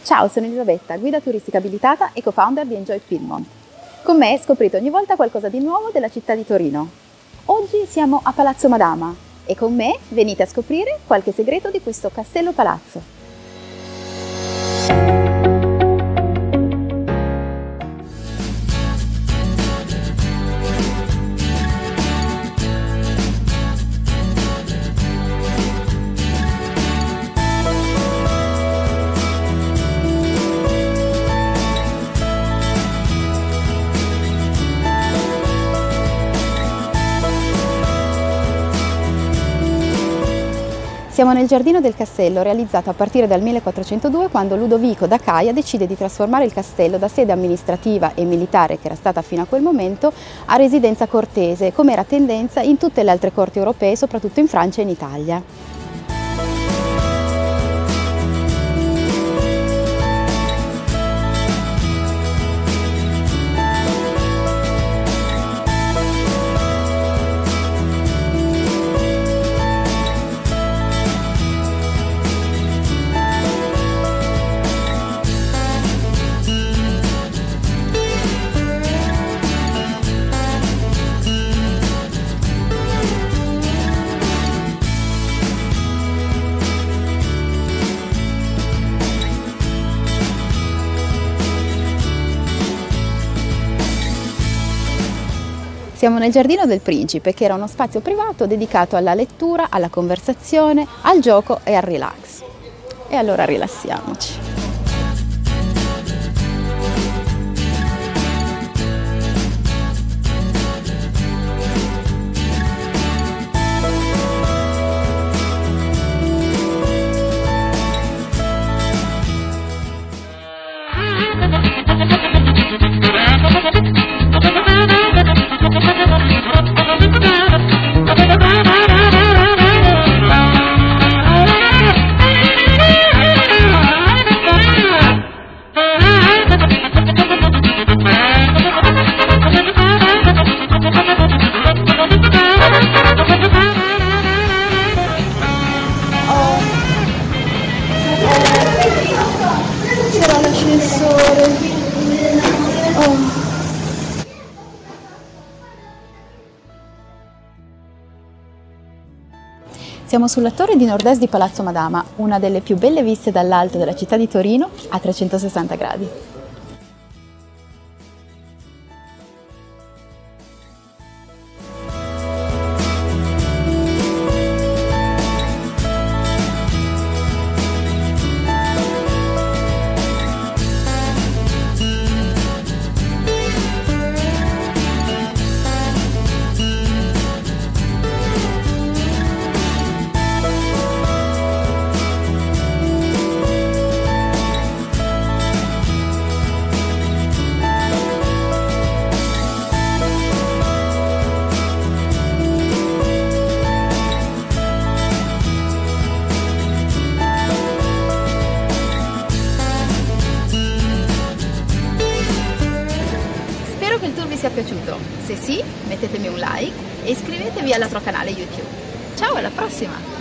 Ciao, sono Elisabetta, guida turistica abilitata e co-founder di Enjoy Piedmont. Con me scoprite ogni volta qualcosa di nuovo della città di Torino. Oggi siamo a Palazzo Madama e con me venite a scoprire qualche segreto di questo castello palazzo. Siamo nel giardino del castello, realizzato a partire dal 1402, quando Ludovico da Caia decide di trasformare il castello da sede amministrativa e militare, che era stata fino a quel momento, a residenza cortese, come era tendenza in tutte le altre corti europee, soprattutto in Francia e in Italia. Siamo nel Giardino del Principe, che era uno spazio privato dedicato alla lettura, alla conversazione, al gioco e al relax. E allora rilassiamoci. C'era l'ascensore. Siamo sulla torre di nord-est di Palazzo Madama, una delle più belle viste dall'alto della città di Torino a 360 gradi. Spero che il tour vi sia piaciuto. Se sì, mettetemi un like e iscrivetevi al nostro canale YouTube. Ciao, alla prossima!